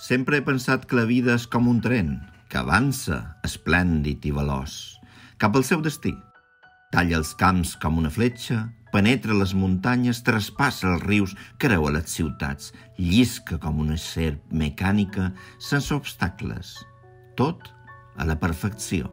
Sempre he pensat que la vida és com un tren, que avança, esplèndid i veloç, cap al seu destí. Talla els camps com una fletxa, penetra les muntanyes, traspassa els rius, creua les ciutats, llisca com una serp mecànica sense obstacles. Tot a la perfecció.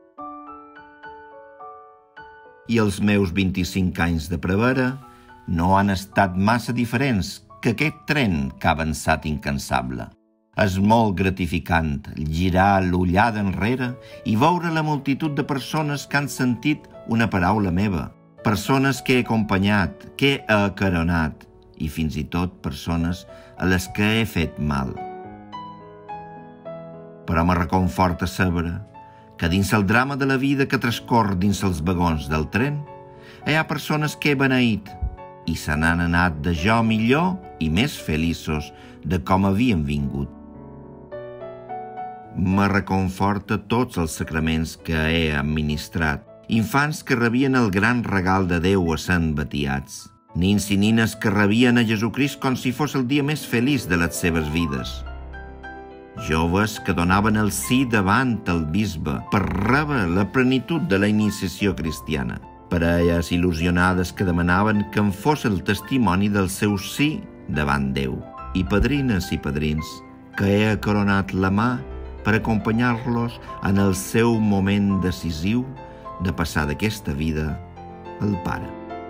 I els meus 25 anys de prevere no han estat massa diferents que aquest tren que ha avançat incansable. És molt gratificant girar l'ullada enrere i veure la multitud de persones que han sentit una paraula meva, persones que he acompanyat, que he acaronat i fins i tot persones a les que he fet mal. Però me reconforta saber que dins el drama de la vida que transcorre dins els vagons del tren hi ha persones que he beneït i se n'han anat de jo millor i més feliços de com havien vingut. Me reconforta tots els sacraments que he administrat, infants que rebien el gran regal de Déu a sent batiats, nins i nines que rebien a Jesucrist com si fos el dia més feliç de les seves vides, joves que donaven el sí davant el bisbe per rebre la plenitud de la iniciació cristiana, parelles il·lusionades que demanaven que en fos el testimoni del seu sí davant Déu, i padrines i padrins que he acoronat la mà per acompanyar-los en el seu moment decisiu de passar d'aquesta vida al Pare.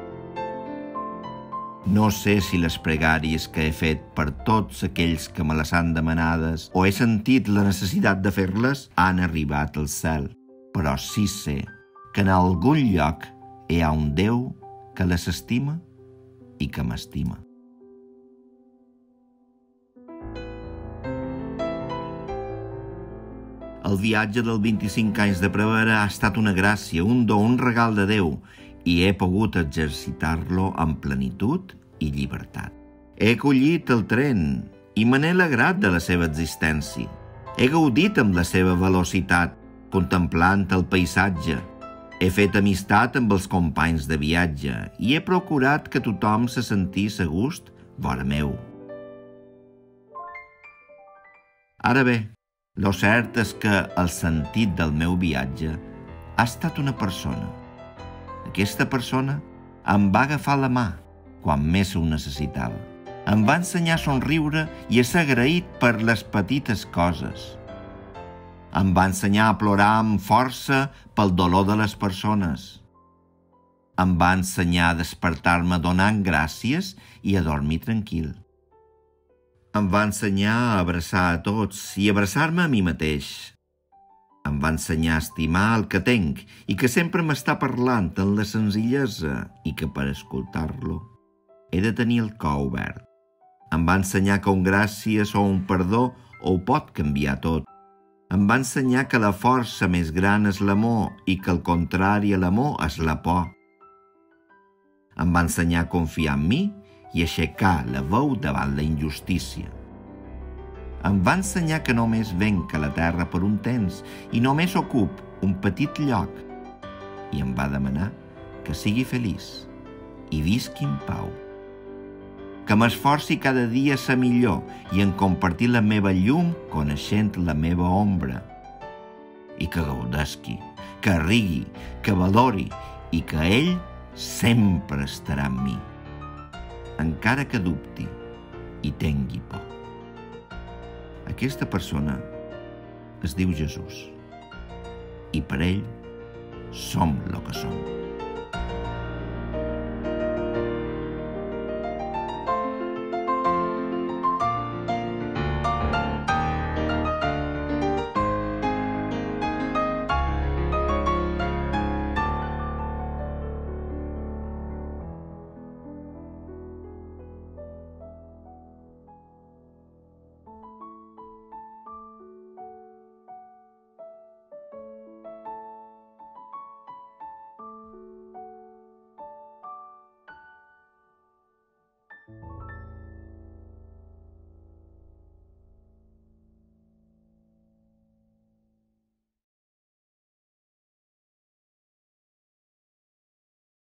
No sé si les pregàries que he fet per tots aquells que me les han demanades o he sentit la necessitat de fer-les han arribat al cel, però sí sé que en algun lloc hi ha un Déu que les estima i que m'estima. El viatge dels 25 anys de prevere ha estat una gràcia, un do, un regal de Déu, i he pogut exercitar-lo amb plenitud i llibertat. He collit el tren i me n'he alegrat de la seva existència. He gaudit amb la seva velocitat, contemplant el paisatge. He fet amistat amb els companys de viatge i he procurat que tothom se sentís a gust vora meu. Ara bé, lo cert és que el sentit del meu viatge ha estat una persona. Aquesta persona em va agafar la mà quan més ho necessitava. Em va ensenyar a somriure i a ser agraït per les petites coses. Em va ensenyar a plorar amb força pel dolor de les persones. Em va ensenyar a despertar-me donant gràcies i a dormir tranquil. Em va ensenyar a abraçar a tots i abraçar-me a mi mateix. Em va ensenyar a estimar el que tenc i que sempre m'està parlant en la senzillesa i que per escoltar-lo he de tenir el cor obert. Em va ensenyar que un gràcies o un perdó ho pot canviar tot. Em va ensenyar que la força més gran és l'amor i que el contrari a l'amor és la por. Em va ensenyar a confiar en mi i aixecar la veu davant la injustícia. Em va ensenyar que només venc a la terra per un temps i només ocup un petit lloc. I em va demanar que sigui feliç i visqui en pau. Que m'esforci cada dia a ser millor i en compartir la meva llum coneixent la meva ombra. I que gaudesqui, que rigui, que valori i que ell sempre estarà amb mi, encara que dubti i tingui por. Aquesta persona es diu Jesús i per ell som el que som.